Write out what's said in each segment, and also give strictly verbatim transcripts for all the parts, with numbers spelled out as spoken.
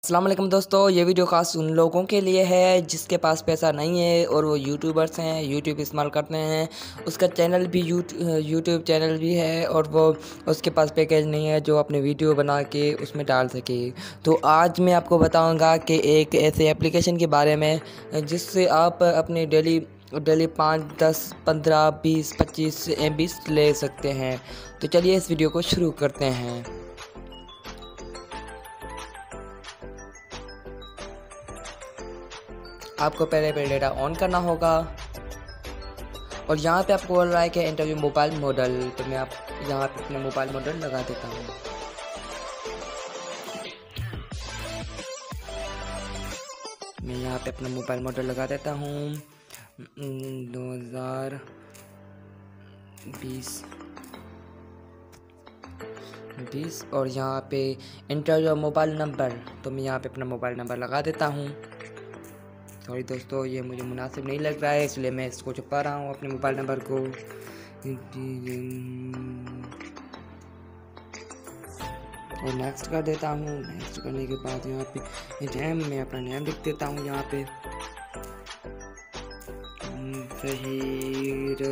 अस्सलाम वालेकुम दोस्तों, ये वीडियो ख़ास उन लोगों के लिए है जिसके पास पैसा नहीं है और वो यूट्यूबर्स हैं, यूट्यूब इस्तेमाल करते हैं। उसका चैनल भी यूट्यूब चैनल भी है और वो उसके पास पैकेज नहीं है जो अपने वीडियो बना के उसमें डाल सके। तो आज मैं आपको बताऊंगा कि एक ऐसे एप्लीकेशन के बारे में जिससे आप अपने डेली डेली पाँच दस पंद्रह बीस पच्चीस एम बी ले सकते हैं। तो चलिए इस वीडियो को शुरू करते हैं। आपको पहले पहले डेटा ऑन करना होगा और यहाँ पे आपको बोल रहा है कि इंटरव्यू मोबाइल मॉडल। तो मैं आप यहाँ पे अपने मोबाइल मॉडल लगा देता हूँ। मैं यहाँ पे अपना मोबाइल मॉडल लगा देता हूँ दो हज़ार बीस बीस और यहाँ पे इंटरव्यू मोबाइल नंबर। तो मैं यहाँ पे अपना मोबाइल नंबर लगा देता हूँ। सॉरी दोस्तों, ये मुझे मुनासिब नहीं लग रहा है इसलिए मैं इसको छुपा रहा हूँ अपने मोबाइल नंबर को। और नेक्स्ट कर देता हूँ। नेक्स्ट करने के बाद यहाँ पे नेम मैं अपना नेम लिख देता हूँ। यहाँ पे ज़हीर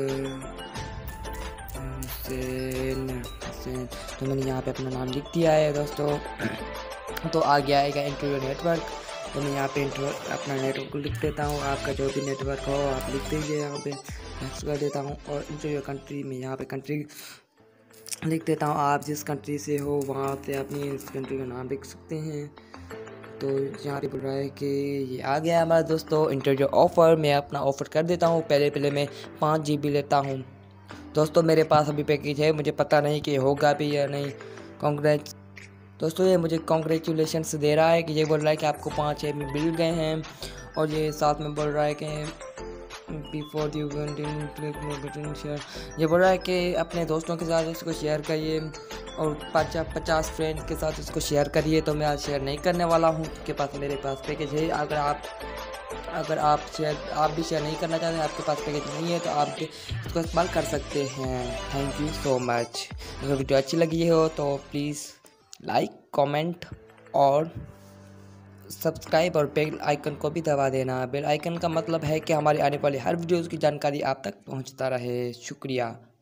हुसैन हुसैन तो मैंने यहाँ पे अपना नाम लिख दिया है दोस्तों। तो आ गया आएगा इंटरव्यू नेटवर्क। तो मैं यहाँ पे इंटरव्यू अपना नेटवर्क को लिख देता हूँ। आपका जो भी नेटवर्क हो आप लिख दीजिए। यहाँ पे नेक्स्ट कर देता हूँ और इंटरव्यू कंट्री में यहाँ पे कंट्री लिख देता हूँ। आप जिस कंट्री से हो वहाँ पे अपनी इस कंट्री का नाम लिख सकते हैं। तो यहाँ पे बोल रहा है कि ये आ गया हमारा दोस्तों इंटरव्यू ऑफ़र। मैं अपना ऑफ़र कर देता हूँ। पहले पहले मैं पाँच जी बी लेता हूँ दोस्तों। मेरे पास अभी पैकेज है, मुझे पता नहीं कि होगा भी या नहीं। कांग्रेट्स दोस्तों, ये मुझे कॉन्ग्रेचुलेशंस दे रहा है कि ये बोल रहा है कि आपको पाँच एम बी मिल गए हैं। और ये साथ में बोल रहा है कि बिफोर यू बटन शेयर, ये बोल रहा है कि अपने दोस्तों के साथ इसको शेयर करिए और पचास पचास फ्रेंड्स के साथ इसको शेयर करिए। तो मैं आज शेयर नहीं करने वाला हूँ क्योंकि पास मेरे पास पैकेज है। अगर आप अगर आप शेयर आप भी शेयर नहीं करना चाहते, आपके पास पैकेज नहीं है, तो आप भी इसको इस्तेमाल कर सकते हैं। Thank you so much. अगर वीडियो अच्छी लगी हो तो प्लीज़ लाइक कमेंट और सब्सक्राइब और बेल आइकन को भी दबा देना। बेल आइकन का मतलब है कि हमारी आने वाली हर वीडियोज़ की जानकारी आप तक पहुंचता रहे। शुक्रिया।